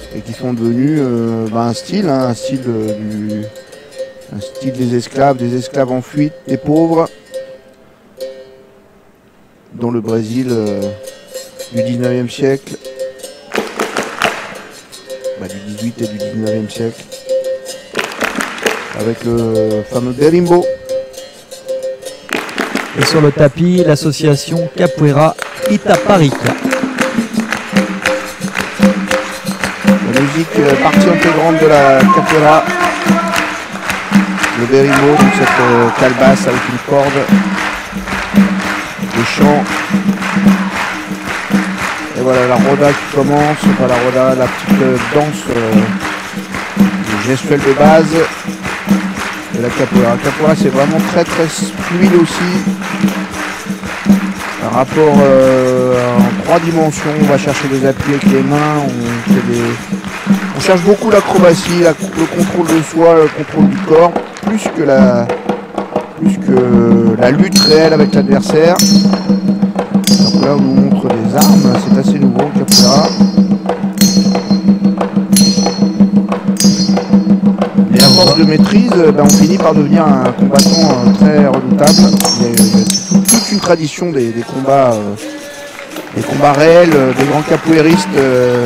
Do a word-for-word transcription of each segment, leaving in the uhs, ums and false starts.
et qui sont devenus euh, bah, un style, hein, un style euh, du, un style des esclaves, des esclaves en fuite, des pauvres, dans le Brésil euh, du dix-neuvième siècle, bah, du dix-huit et du dix-neuvième siècle, avec le fameux Berimbo. Et sur le tapis, l'association Capoeira Itaparica. La musique, euh, partie intégrante de la capoeira. Le Berimbo, donc cette euh, calebasse avec une corde, des chants. Et voilà la roda qui commence, enfin la roda, la petite euh, danse euh, gestuelle de base de la capoeira. La capoeira, c'est vraiment très très fluide aussi. Un rapport euh, en trois dimensions, on va chercher des appuis avec les mains, on, fait des... on cherche beaucoup l'acrobatie, la... le contrôle de soi, le contrôle du corps, plus que la, plus que la lutte réelle avec l'adversaire. Donc là on nous montre des armes, c'est assez nouveau le capoeira. Et à force de maîtrise, ben, on finit par devenir un combattant euh, très redoutable. Il y a, il y a toute une tradition des, des combats, euh, des combats réels, euh, des grands capoeiristes euh,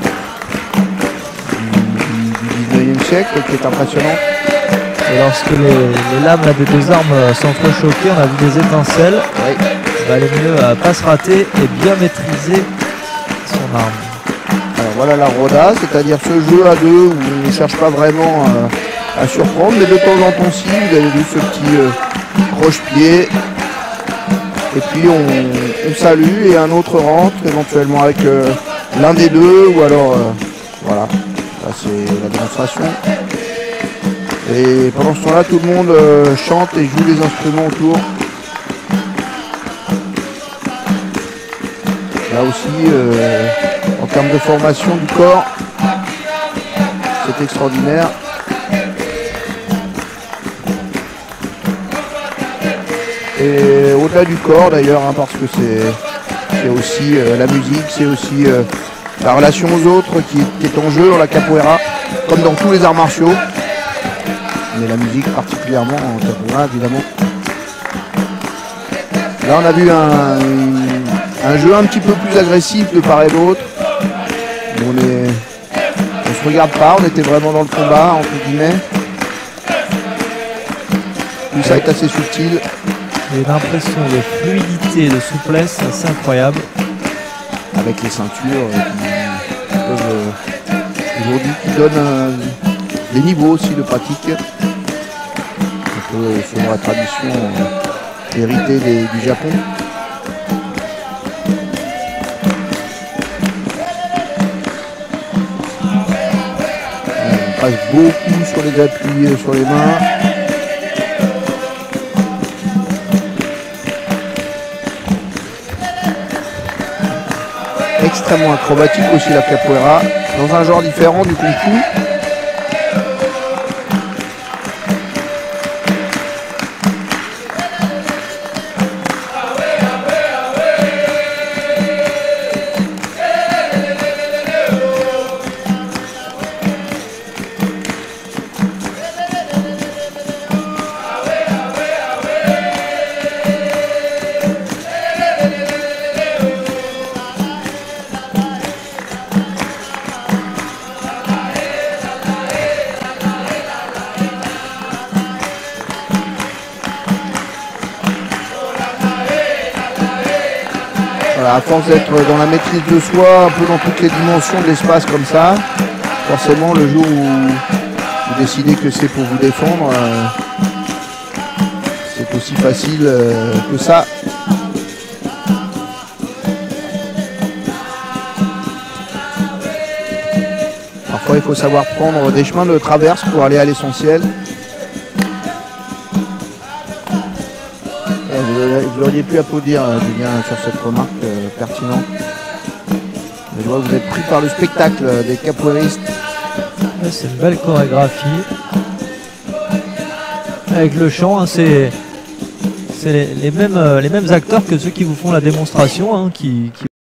du, du dix-neuvième siècle, qui est impressionnant. Et lorsque les, les lames là, des deux armes s'entrechoquaient, on a vu des étincelles. Oui. Il valait mieux euh, pas se rater et bien maîtriser son arme. Alors voilà la roda, c'est-à-dire ce jeu à deux où on ne cherche pas vraiment euh, à surprendre, mais de temps en temps si, vous avez vu ce petit euh, croche-pied. Et puis on, on salue et un autre rentre éventuellement avec euh, l'un des deux ou alors euh, voilà, là c'est la démonstration. Et pendant ce temps là tout le monde euh, chante et joue les instruments autour. Là aussi euh, en termes de formation du corps, c'est extraordinaire. Et au-delà du corps d'ailleurs, hein, parce que c'est aussi euh, la musique, c'est aussi euh, la relation aux autres qui, qui est en jeu dans la capoeira, comme dans tous les arts martiaux. Mais la musique particulièrement en capoeira évidemment. Là on a vu un, un jeu un petit peu plus agressif de part et d'autre. On est, on se regarde pas, on était vraiment dans le combat entre guillemets. Tout ça est assez subtil. J'ai l'impression de fluidité, de souplesse, c'est incroyable. Avec les ceintures euh, qui, qui peuvent euh, aujourd'hui qui donnent euh, des niveaux aussi de pratique. Un peu selon la tradition euh, héritée des, du Japon. On passe beaucoup sur les appuis euh, sur les mains. Extrêmement acrobatique aussi la capoeira, dans un genre différent du kung fu. Voilà, à force d'être dans la maîtrise de soi, un peu dans toutes les dimensions de l'espace comme ça, forcément le jour où vous décidez que c'est pour vous défendre, euh, c'est aussi facile euh, que ça. Parfois il faut savoir prendre des chemins de traverse pour aller à l'essentiel. Vous auriez pu applaudir Julien sur cette remarque euh, pertinente. Mais je vois que vous êtes pris par le spectacle des capoeiristes. Ouais, c'est une belle chorégraphie. Avec le chant, hein, c'est les, les, mêmes, les mêmes acteurs que ceux qui vous font la démonstration, hein, qui, qui